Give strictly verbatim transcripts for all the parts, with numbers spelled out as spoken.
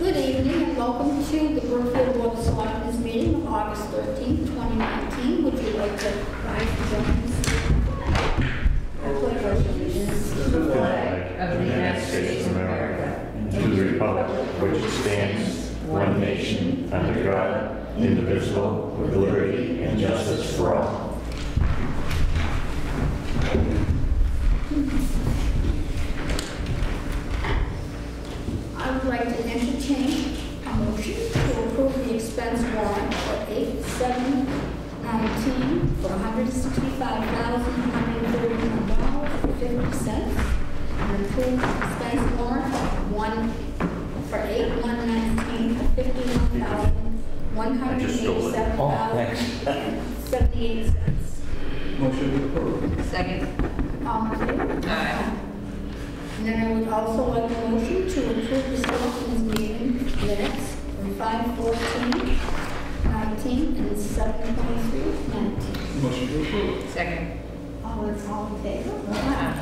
Good evening and welcome to the Brookfield Board of Selectmen's meeting of August thirteenth, twenty nineteen. Would you like to rise to join us? I pledge allegiance to the flag of the United States of America and to the republic which stands, one nation, under God, indivisible, with liberty and justice for all. I would like to entertain a motion to approve the expense warrant for eight seven nineteen for one hundred sixty-five thousand one hundred thirty-one dollars and fifty cents, and approve the expense warrant one for eight one nineteen for fifty-one thousand one hundred eighty-seven dollars and seventy-eight cents. Motion approved. Second. All in favor? Aye. And then I would also like a motion to approve the selectmen's meeting minutes from five fourteen nineteen and seven twenty-three nineteen. Motion to approve. Second. All in, all in favor? Aye.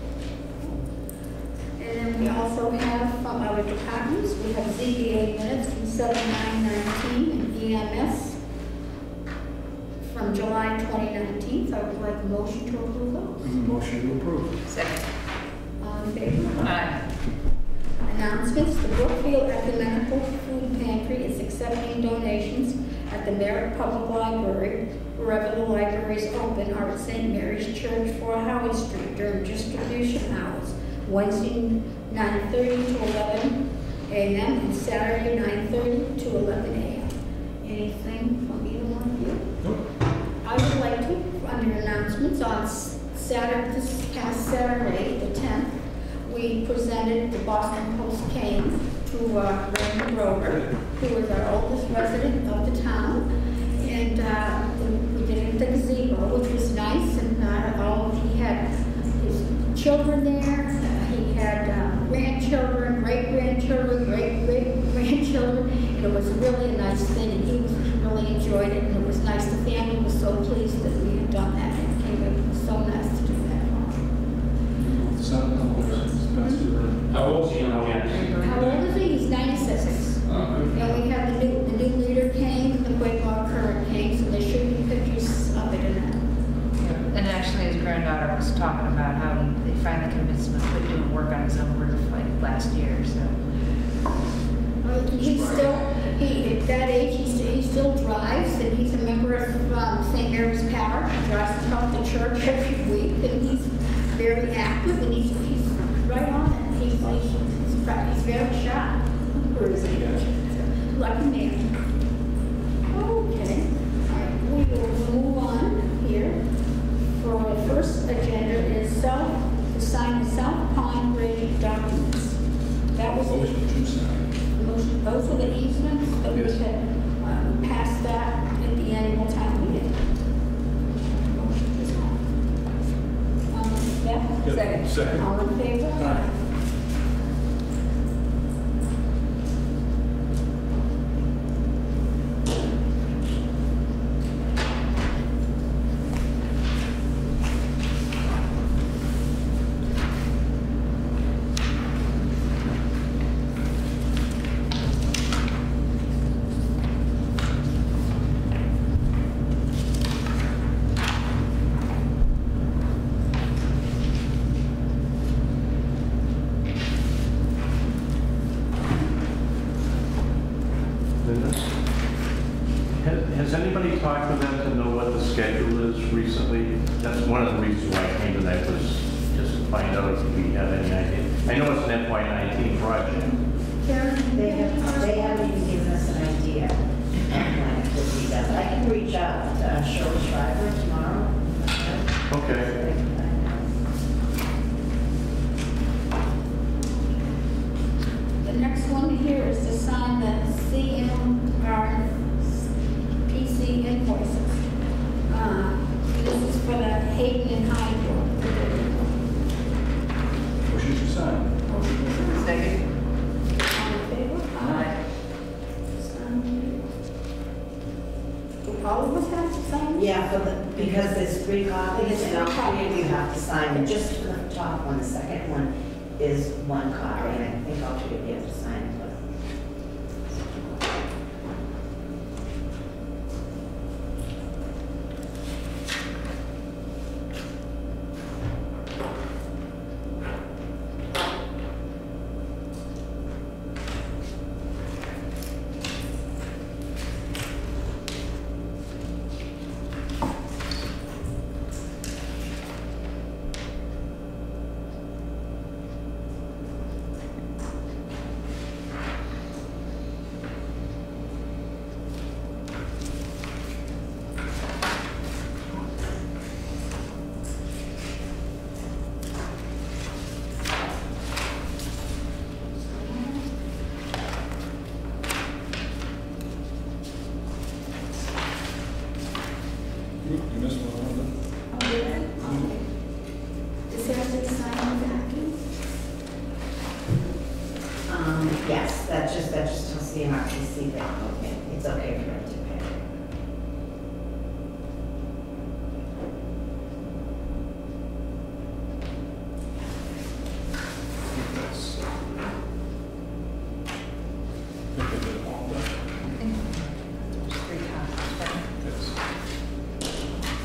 And then we also have from our departments, we have Z B A minutes from seven nine nineteen and E M S from July twenty nineteen. So I would like a motion to approve those. Motion to approve. Second. All in favor? Aye. Announcements. The Brookfield Ecumenical Food Pantry is accepting donations at the Merritt Public Library wherever the library is open, or at Saint Mary's Church, four Howard Street during distribution hours, Wednesday nine thirty to eleven a m and Saturday nine thirty to eleven a m Anything from either one of you? Nope. I would like to, under announcements, on Saturday, this past Saturday, the tenth, we presented the Boston Post cane to uh, Raymond Rover, who is our oldest resident of the town. And uh, we, we did it at the gazebo, which was nice. And uh, all he had his children there. Uh, he had uh, grandchildren, great grandchildren, great great grandchildren. And it was really a nice thing. And he was, really enjoyed it. And it was nice. The family was so pleased that we had done that. And it came it was so nice to do that. How old is he now? How old is he? He's ninety-six. Uh, And we have the new, the new leader canes, the Quaker current canes, and there should be pictures of it in that. And actually, his granddaughter was talking about how he, they finally convinced him to quit doing work on his own roof like last year. So Well, he's still, he, at that age, he still, he still drives, and he's a member of um, Saint Mary's Parish. He drives to come to church every week, and he's very active, and he's, he's right on it. He's like, he's, he's, he's very sharp. Where is he? Lucky man. Okay. All right, we will move on here. For our first agenda is self, to sign the South Pond Bridge documents. That was Motion to sign. motion, those were the easements that we Yes. had um, passed that at the annual town meeting. Motion is on. Um, yeah? Yep. Second. Second. All in favor? Aye. Has anybody talked to them to know what the schedule is recently? That's one of the reasons why I came tonight, was just to find out if we have any idea. I know it's an F Y nineteen project. Karen? They have, they haven't even given us an idea of when it will be done. I can reach out to uh, Shirley Schreiber tomorrow. Okay. The next one here is to sign the C M R P C invoices. Uh, This is for the Hayden and Hyde. Motion to sign. second. All in favor? Aye. Sign. Do all of us have to sign? Yeah, for the, because there's three copies and all three of you have to sign it. Just for the top one, the second one is one copy, and I think all three of you have to sign it. Yes, that's just, that's just a C M R P C thing, okay, it's okay for them to pay. That's, uh, I think they did all that. I think there's three copies, right? Yes.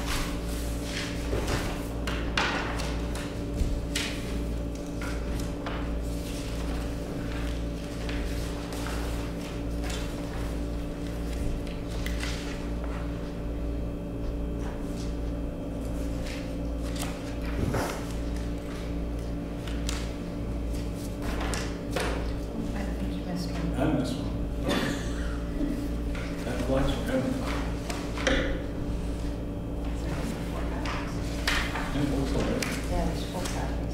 I think you missed one. And this one. That flies forever. Sorry, four copies. And it looks like it. Yeah, there's four copies.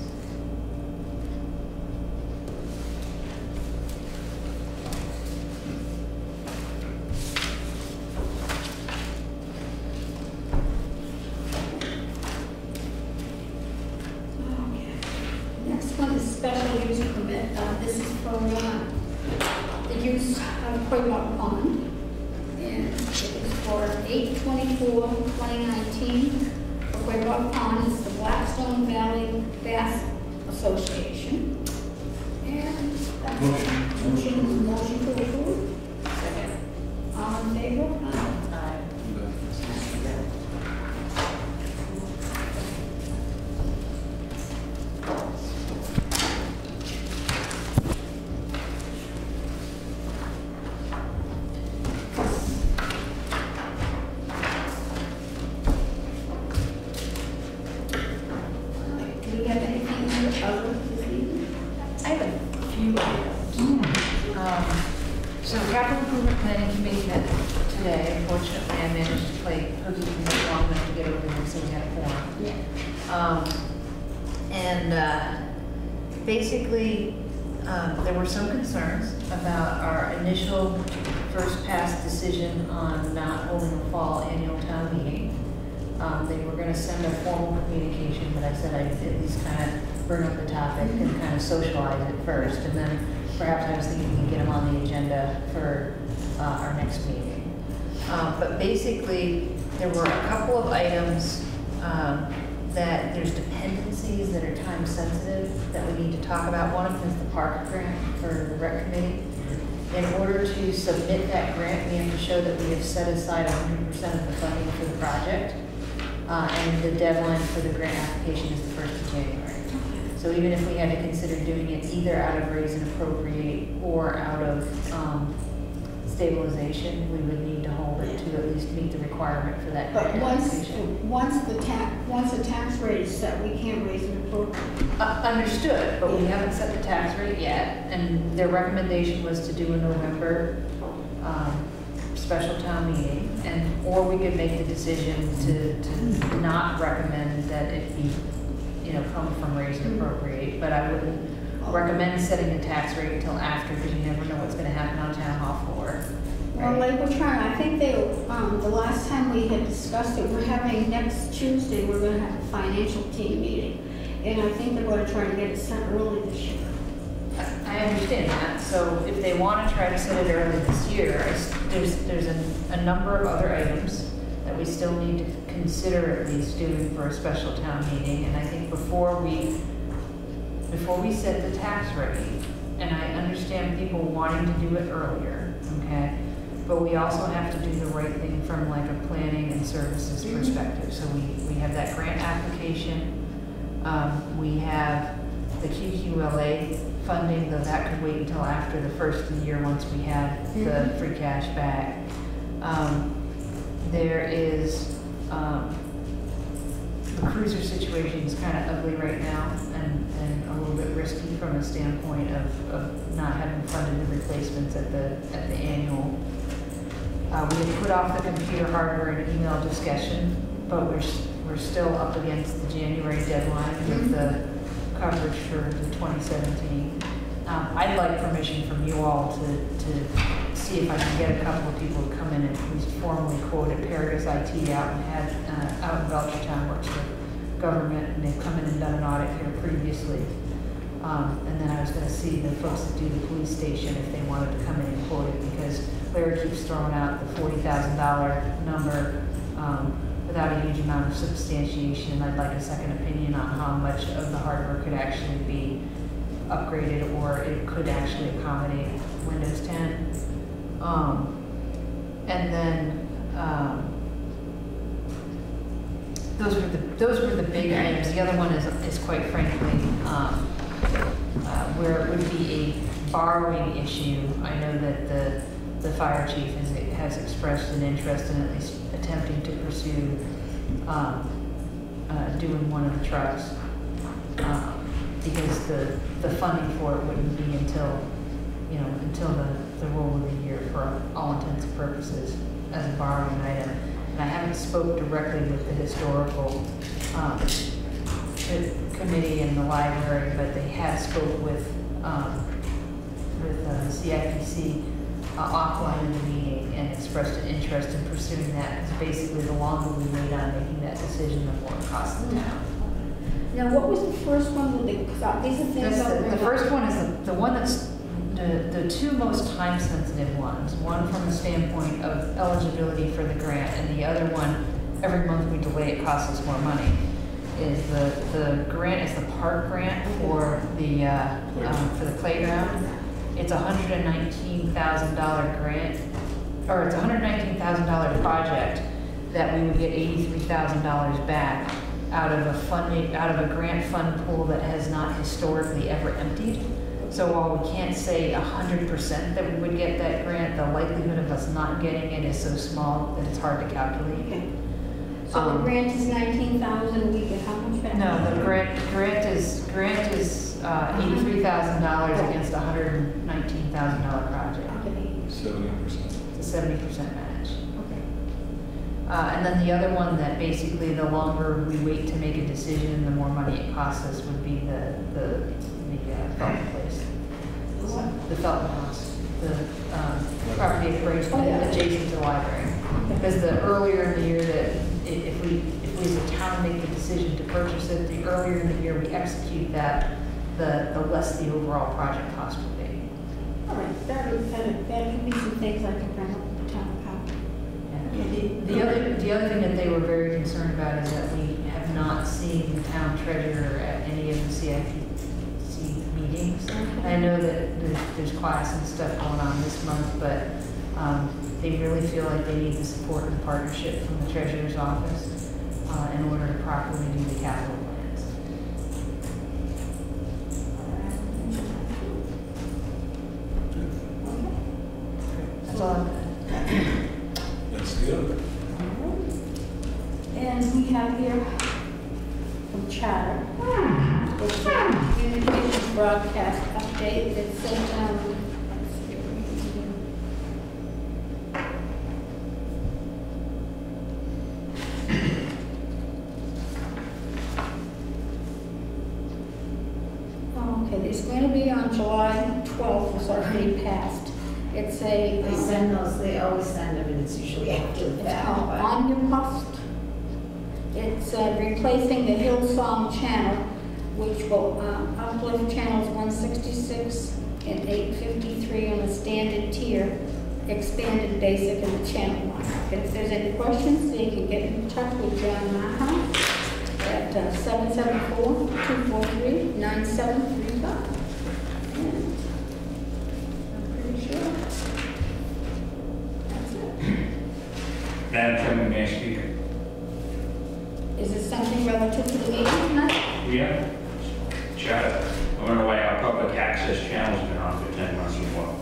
Okay. Next one is special use permit. Uh, This is for uh, the use of Quabog Pond. And it is for eight twenty-four twenty nineteen for Quabog Pond. It's the Blackstone Valley Bass Association. And that's Motion. motion, motion to approve. Second. All in favor? Aye. Aye. Do we have anything other this evening? I have a few items. Um, So capital improvement planning committee met today. Unfortunately, I managed to play hooky for much long enough to get over there, so we had a forum. Yeah. Um, and uh, basically, um, there were some concerns about our initial first pass decision on not holding a fall annual town meeting. Um, they were going to send a formal communication, but I said I'd at least kind of bring up the topic and kind of socialize it first, and then perhaps I was thinking we could get them on the agenda for uh, our next meeting. Um, but basically, there were a couple of items um, that there's dependencies that are time sensitive that we need to talk about. One of them is the park grant for the rec committee. In order to submit that grant, we have to show that we have set aside one hundred percent of the funding for the project. Uh, and the deadline for the grant application is the first of January. So even if we had to consider doing it either out of raise and appropriate or out of um, stabilization, we would need to hold it to at least meet the requirement for that But grant once, application. once the tax, once the tax rate is set, we can't raise it appropriately. Uh, Understood, but we haven't set the tax rate yet, and their recommendation was to do a November um, special town meeting, and, or we could make the decision to, to not recommend that it be, you know, come from raise and appropriate, but I wouldn't recommend setting the tax rate until after, because you never know what's gonna happen on town hall floor. Well, right? like we're trying, I think they, um, the last time we had discussed it, we're having, next Tuesday, we're gonna have a financial team meeting. And I think they're gonna try to get it sent early this year. I understand that, so if they want to try to set it early this year, I s- there's, there's a, a number of other items that we still need to consider at least doing for a special town meeting, and I think before we, before we set the tax rate, and I understand people wanting to do it earlier, okay? But we also have to do the right thing from like a planning and services perspective. So we, we have that grant application, um, we have the Q Q L A funding, though that could wait until after the first of the year once we have the Mhm. free cash back. Um, there is, um, the cruiser situation is kind of ugly right now and, and a little bit risky from a standpoint of, of not having funded the replacements at the, at the annual. Uh, we have put off the computer hardware and email discussion, but we're, s- we're still up against the January deadline with the coverage for the twenty seventeen. Um, I'd like permission from you all to, to see if I can get a couple of people to come in and at least formally quote at Paragus I T out and had, uh, out in Belchertown, works for government, and they've come in and done an audit here previously. Um, and then I was gonna see the folks that do the police station if they wanted to come in and quote it, because Larry keeps throwing out the forty thousand dollar number, um, without a huge amount of substantiation, and I'd like a second opinion on how much of the hardware could actually be upgraded, or it could actually accommodate Windows ten. Um, and then, um, those were the, those were the big items. The other one is, is quite frankly, um, uh, where it would be a borrowing issue. I know that the, the fire chief is, has expressed an interest in at least attempting to pursue, um, uh, doing one of the trucks. Um, because the, the funding for it wouldn't be until, you know, until the, the roll of the year for all intents and purposes as a borrowing item. And I haven't spoke directly with the historical um, the committee and the library, but they have spoke with um, with uh, C I P C uh, offline in the meeting and expressed an interest in pursuing that, because basically the longer we wait on making that decision, the more it costs the town. Now, what was the first one with the, because these are things That's I the, the remember. first one is the, the one that's the, the two most time-sensitive ones. One from the standpoint of eligibility for the grant, and the other one, every month we delay, it costs us more money. Is the the grant is the park grant for the uh, um, for the playground. It's a hundred and nineteen thousand dollar grant, or it's a hundred nineteen thousand dollar project that we would get eighty-three thousand dollars back out of a funding, out of a grant fund pool that has not historically ever emptied. So while we can't say a hundred percent that we would get that grant, the likelihood of us not getting it is so small that it's hard to calculate. Okay. So the Um, grant is nineteen thousand, we get how much back? No, the grant, grant is, grant is uh, eighty-three thousand dollars against a hundred nineteen thousand dollar project. Okay. Seventy percent. It's a seventy percent match. Okay. Uh, and then the other one that basically the longer we wait to make a decision, the more money it costs us would be the, the, the uh, Felton place. What? The Felton House, the um, property appraised Oh, yeah. adjacent to the library. Because the earlier in the year that, i- if we, if we as a town make the decision to purchase it, the earlier in the year we execute that, the, the less the overall project cost will be. All right, that is, that, that can be some things I can bring up with the town council. The, the other, the other thing that they were very concerned about is that we have not seen the town treasurer at any of the C I P C meetings. I know that there's, there's class and stuff going on this month, but um, they really feel like they need the support and partnership from the treasurer's office uh, in order to properly do the capital plans. That's all I've got. That's good. And we have here from Chatter, it's a communications broadcast update that sent out. let's see, Okay, it's going to be on July twelfth, it's already passed. It's a, They send those, they always send them, and it's usually after the it's fact, called but. Omnibus. It's uh, replacing the Hillsong channel, which will um, uplift channels one sixty-six and eight fifty-three on the standard tier, expanded basic in the channel one. If there's any questions, you can get in touch with John Maha at uh, seven seven four, two four three, nine seven three five. And I'm pretty sure that's it. Madam Chairman, may I speak? Is it something relative to the meeting tonight? Yeah. Chatter. I wonder why our public access channel's been on for ten months as well.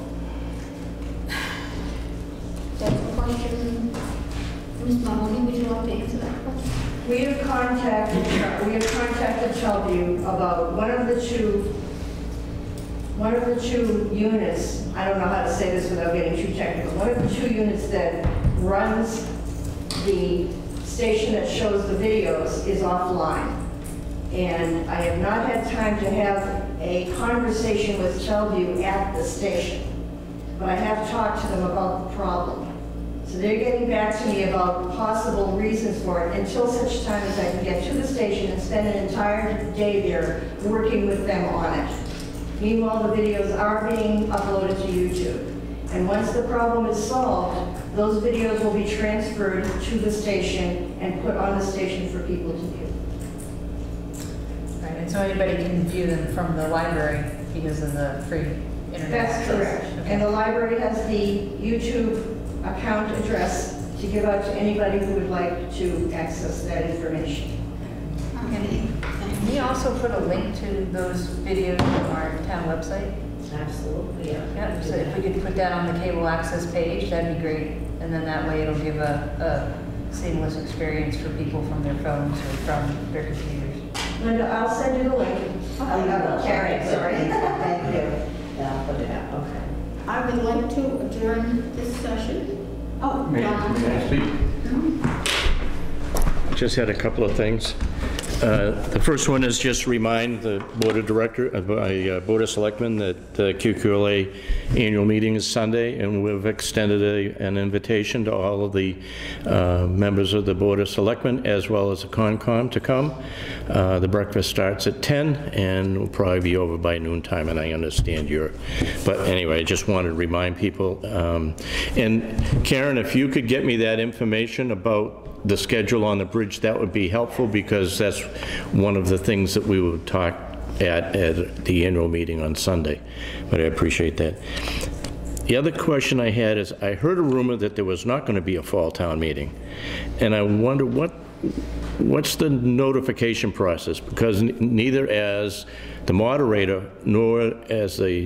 That's a question. Miz Mahoney, would you like to answer that question? We have contacted, we have contacted Shelview about one of the two, one of the two units, I don't know how to say this without getting too technical, one of the two units that runs the station that shows the videos is offline. And I have not had time to have a conversation with Shelview at the station, but I have talked to them about the problem. So they're getting back to me about possible reasons for it until such time as I can get to the station and spend an entire day there working with them on it. Meanwhile, the videos are being uploaded to YouTube. And once the problem is solved, those videos will be transferred to the station and put on the station for people to view. Right, and so anybody can view them from the library because of the free internet That's access? correct. Okay. And the library has the YouTube account address to give out to anybody who would like to access that information. Okay. Can we also put a link to those videos on our town website? Absolutely, yeah. Yeah, so if we could put that on the cable access page, that'd be great. And then that way it'll give a, a seamless experience for people from their phones or from their computers. Linda, I'll send you the link. Oh, you will. Karen, sorry. Thank you. Yeah, I'll put it out, okay. I would like to adjourn this session. Oh, May John. may I speak? Mhm. Just had a couple of things. Uh, The first one is just remind the Board of Director, uh, uh, Board of Selectmen that the Q Q L A annual meeting is Sunday, and we've extended a- an invitation to all of the uh, members of the Board of Selectmen as well as the Concom to come. Uh, The breakfast starts at ten and will probably be over by noon time, and I understand you're, but anyway, I just wanted to remind people. Um, And Karen, if you could get me that information about the schedule on the bridge, that would be helpful, because that's one of the things that we would talk at, at the annual meeting on Sunday, but I appreciate that. The other question I had is, I heard a rumor that there was not going to be a fall town meeting, and I wonder what, what's the notification process? Because n- neither as the moderator nor as the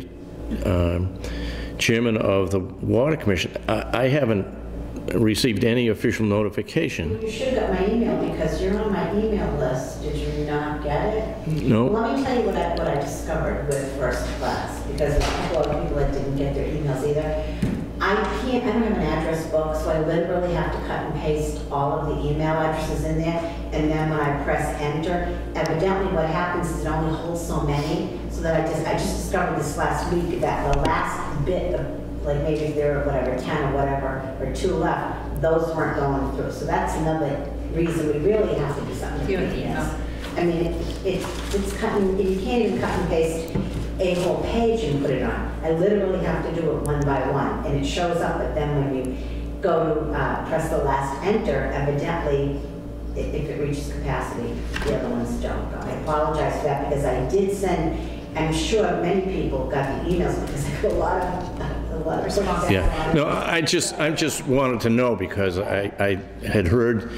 um, chairman of the Water Commission, I, I haven't received any official notification. You should have got my email because you're on my email list. Did you not get it? No? Let me tell you what I, what I discovered with first class, because a couple of people that didn't get their emails either. I can't, I don't have an address book, so I literally have to cut and paste all of the email addresses in there, and then when I press enter, evidently what happens is it only holds so many, so that I just, I just discovered this last week that the last bit of, like maybe if there were whatever, ten or whatever, or two left, those weren't going through. So that's another reason we really have to do something. Do it, with yeah. this. I mean, it, it, it's cutting, you can't even cut and paste a whole page and put it on. I literally have to do it one by one, and it shows up, but then when you go to uh, press the last enter, evidently, i- if it reaches capacity, the other ones don't go. I apologize for that, because I did send, I'm sure many people got the emails, because I got a lot of, a lot of responses. Yeah, no, I just, I just wanted to know, because I, I had heard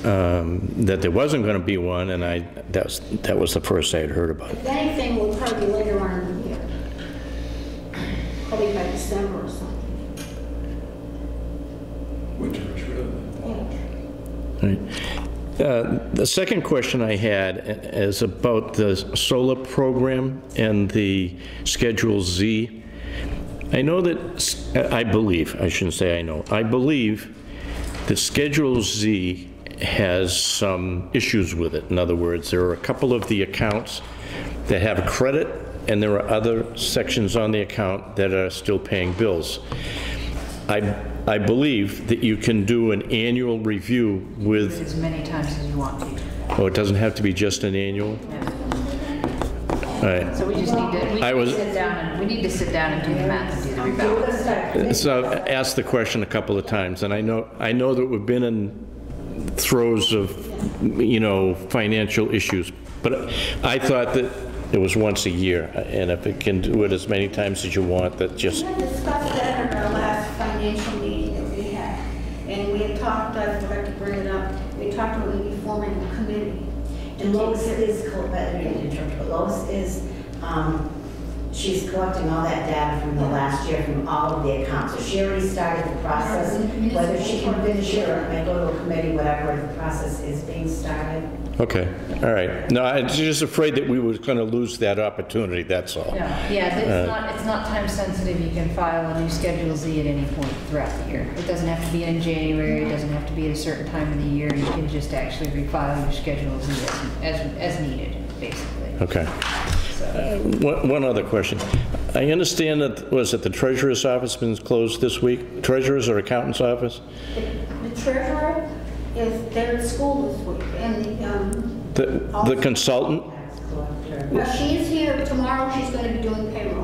um, that there wasn't going to be one, and I, that was, that was the first I had heard about it. If anything, will probably be later on in the year. Probably by December or something. Which are true. Yeah. Uh, The second question I had is about the solar program and the Schedule Z. I know that, I believe, I shouldn't say I know, I believe that Schedule Z has some issues with it. In other words, there are a couple of the accounts that have a credit, and there are other sections on the account that are still paying bills. I, I believe that you can do an annual review with, As many times as you want to. oh, it doesn't have to be just an annual? Yeah. All right. So we just need to, we I need was- to sit down and, we need to sit down and do the math and do the rebalance. So I've asked the question a couple of times, and I know, I know that we've been in throes of, you know, financial issues, but I thought that it was once a year, and if it can do it as many times as you want, that just, We had discussed that at our last financial meeting that we had, and we had talked, I'd like to bring it up, we talked about maybe forming a committee. And Lois is, col- uh, I didn't interrupt, but Lois is, um, she's collecting all that data from the last year from all of the accounts. So she already started the process, whether she can finish it or it may go to a committee, whatever, the process is being started. okay, all right. No, I'm just afraid that we were going to lose that opportunity, that's all. Yeah, yeah, it's not, it's not time sensitive. You can file a new Schedule Z at any point throughout the year. It doesn't have to be in January, it doesn't have to be at a certain time of the year. You can just actually refile your Schedule Z as, as, as needed, basically. Okay. So, One one other question. I understand that, was it the treasurer's office been closed this week? Treasurer's or accountant's office? The the treasurer is, they're at school this week, and the, um, The the consultant? Tax collector. well, she is here, tomorrow she's gonna be doing payroll.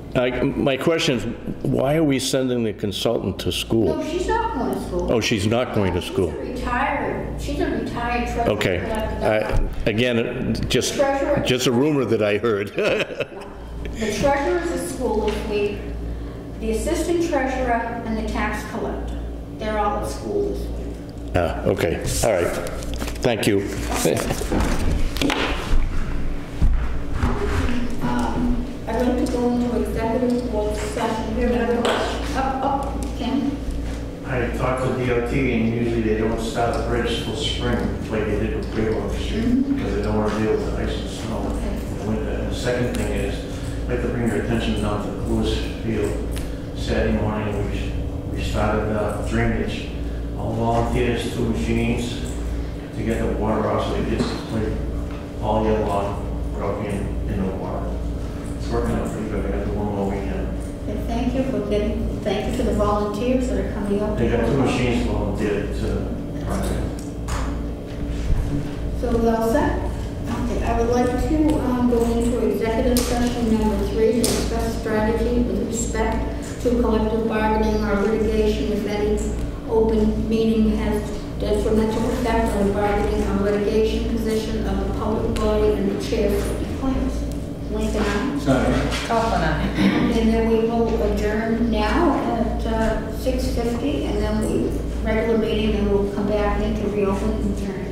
I, my question is, why are we sending the consultant to No, school? she's not going to school. Oh, she's not going to school. She's a retired, she's a retired treasurer. Okay. collector. I- Again, just, Treasurer. just a rumor that I heard. The treasurer is at school this week, the assistant treasurer, and the tax collector. They're all at school this week. Ah, okay, all right. Thank you. Um, I'd like to go into executive board session. We have another question. Oh, oh, Ken? I talked to D O T, and usually they don't start the bridge till spring, like they did with Railroad Street, Mhm. because they don't want to deal with the ice and snow in the winter. And the second thing is, I'd like to bring your attention down to Lewis Field. Saturday morning, we, we started uh, drainage. All volunteers, two machines, to get the water off, so they just play all year long without being in the water. It's working out pretty good. I got the one more weekend. Okay, thank you for getting, thank you to the volunteers that are coming up. They got two machines volunteered to the project. So we all set? Okay, I would like to um, go into executive session number three to discuss strategy with respect to collective bargaining or litigation if any open meeting has detrimental effect on the bargaining or litigation position of the public body and the chair so declares. Lincoln, aye. Sorry. Kaufman, aye. And then we will adjourn now at uh, six fifty, and then we, regular meeting, and we'll come back in to reopen and adjourn.